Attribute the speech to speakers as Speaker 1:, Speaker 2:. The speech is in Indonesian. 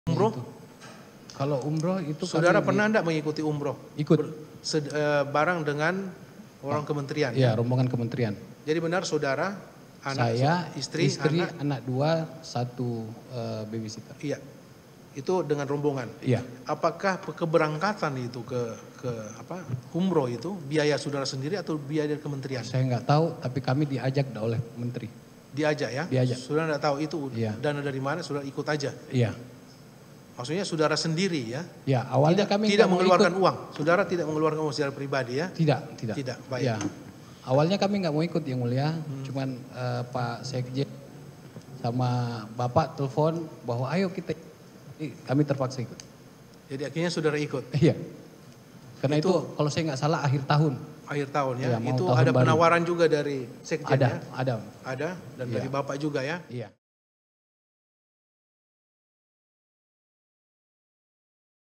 Speaker 1: Umroh?
Speaker 2: Itu. Kalau umroh itu
Speaker 1: Saudara pernah enggak mengikuti umroh?
Speaker 2: Ikut.
Speaker 1: Bareng dengan orang kementerian?
Speaker 2: Ya, rombongan kementerian.
Speaker 1: Jadi benar saudara, anak,
Speaker 2: saya,
Speaker 1: istri,
Speaker 2: anak dua, satu babysitter.
Speaker 1: Iya, itu dengan rombongan.
Speaker 2: Iya.
Speaker 1: Apakah keberangkatan itu ke umroh itu biaya saudara sendiri atau biaya dari kementerian?
Speaker 2: Saya nggak tahu, tapi kami diajak oleh menteri.
Speaker 1: Diajak ya?
Speaker 2: Diajak.
Speaker 1: Saudara nggak tahu itu
Speaker 2: Iya.
Speaker 1: dana dari mana, saudara ikut aja?
Speaker 2: Iya.
Speaker 1: Maksudnya saudara sendiri ya?
Speaker 2: Ya, awalnya kami
Speaker 1: tidak
Speaker 2: nggak mau
Speaker 1: mengeluarkan
Speaker 2: ikut.
Speaker 1: uang. Saudara tidak mengeluarkan uang secara pribadi ya?
Speaker 2: Tidak.
Speaker 1: Tidak, baik.
Speaker 2: Ya. Awalnya kami nggak mau ikut yang mulia, cuman Pak Sekjen sama Bapak telepon bahwa ayo kita, kami terpaksa ikut.
Speaker 1: Jadi akhirnya saudara ikut?
Speaker 2: Iya. Karena itu kalau saya nggak salah akhir tahun.
Speaker 1: Akhir tahun ya?
Speaker 2: Iya, mau
Speaker 1: Itu
Speaker 2: tahun
Speaker 1: ada
Speaker 2: baru.
Speaker 1: penawaran juga dari Sekjen ya?
Speaker 2: Ada.
Speaker 1: Ada, dan
Speaker 2: Iya.
Speaker 1: dari Bapak juga ya?
Speaker 2: Iya.